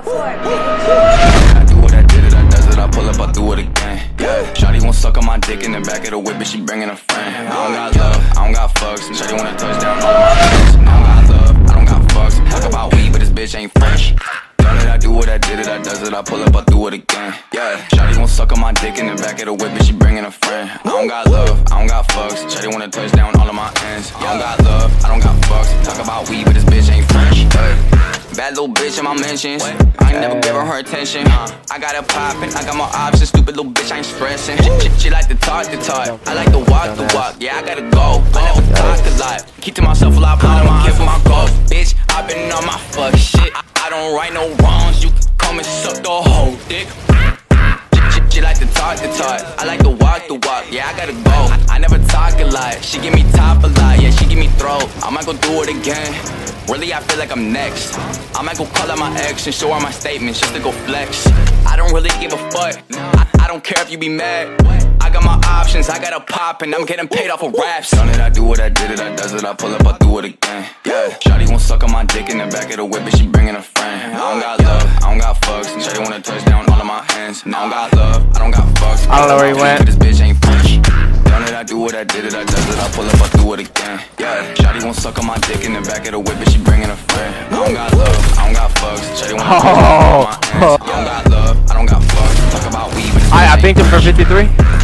I do what I did it, I does it, I pull up, I do it again. Yeah, shawty won't suck on my dick in the back of the whip, but she bringing a friend. I don't got love, I don't got fucks. Shawty wanna touch down all of my friends. I don't got love, I don't got fucks. Talk about weed, but this bitch ain't fresh. Done it, I do what I did it, I does it, I pull up, I do it again. Yeah, shawty won't suck on my dick in the back of the whip, but she bringing a friend. I don't got love, I don't got fucks. Shawty wanna touch down all of my ends. I don't got love, I don't got fucks. Talk about weed, but this bitch ain't fresh. Bad little bitch in my mentions. I ain't never giving her attention. I got it poppin', I got more options. Stupid little bitch, I ain't stressing. She like to talk the talk. I like to walk the walk. Yeah, I gotta go. I never talk a lot. Keep to myself a lot, but I don't give my goals. Bitch, I been on my fuck shit. I don't right no wrongs. You can come and suck the whole dick. She like to talk the talk. I like to walk the walk. Yeah, I gotta go. I never talk a lot. She give me top a lot. Yeah, she give me throat. I might go do it again. Really, I feel like I'm next. I might go call out my ex and show her my statements just to go flex. I don't really give a fuck. I don't care if you be mad. I got my options, I got a pop and I'm getting paid off of raps. Done it, I do what I did it, I does it, I pull up, I do it again. Yeah, shawty won't suck on my dick in the back of the whip, but she bringing a friend. I don't got love, I don't got fucks. Shawty wanna touch down all of my hands. I don't got love, I don't got fucks. I don't know where he went. This bitch ain't fresh. Done it, I do what I did it, I does it, I pull up, I do it again. Yeah, shawty won't suck on my dick in the back of the whip, but she bringing a friend. I don't got love, I don't got fucks. Shawty wanna touch down all of my hands. I don't got love, I don't got fucks. Talk about weed, but I think him for 53.